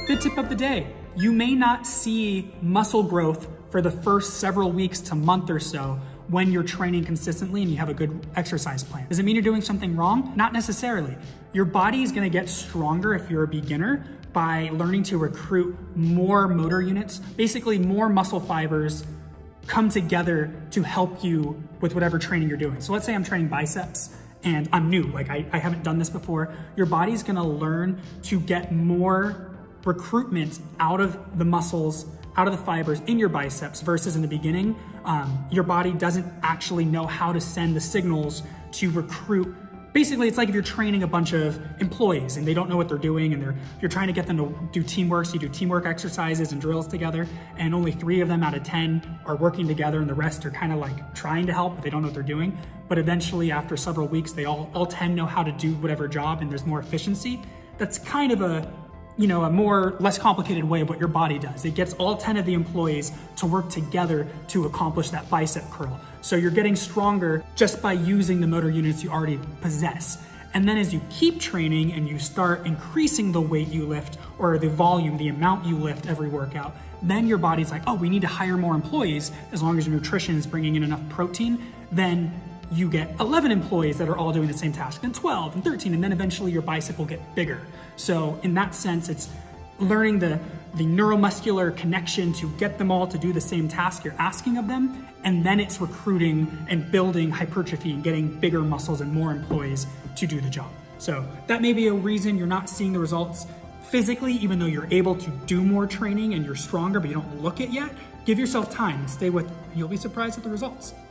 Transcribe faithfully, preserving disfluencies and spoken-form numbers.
The tip of the day, you may not see muscle growth for the first several weeks to month or so when you're training consistently and you have a good exercise plan. Does it mean you're doing something wrong? Not necessarily. Your body is gonna get stronger if you're a beginner by learning to recruit more motor units, basically more muscle fibers come together to help you with whatever training you're doing. So let's say I'm training biceps and I'm new, like I, I haven't done this before. Your body's gonna learn to get more recruitment out of the muscles, out of the fibers in your biceps versus in the beginning, um, your body doesn't actually know how to send the signals to recruit. Basically, it's like if you're training a bunch of employees and they don't know what they're doing and they're you're trying to get them to do teamwork, so you do teamwork exercises and drills together, and only three of them out of ten are working together and the rest are kind of like trying to help, but they don't know what they're doing. But eventually, after several weeks, they all, all ten know how to do whatever job and there's more efficiency. That's kind of a you know, a more, less complicated way of what your body does. It gets all ten of the employees to work together to accomplish that bicep curl. So you're getting stronger just by using the motor units you already possess. And then as you keep training and you start increasing the weight you lift or the volume, the amount you lift every workout, then your body's like, oh, we need to hire more employees. As long as your nutrition is bringing in enough protein, then you get eleven employees that are all doing the same task, then twelve and thirteen, and then eventually your bicep will get bigger. So in that sense, it's learning the, the neuromuscular connection to get them all to do the same task you're asking of them, and then it's recruiting and building hypertrophy and getting bigger muscles and more employees to do the job. So that may be a reason you're not seeing the results physically, even though you're able to do more training and you're stronger, but you don't look it yet. Give yourself time and stay with, you'll be surprised at the results.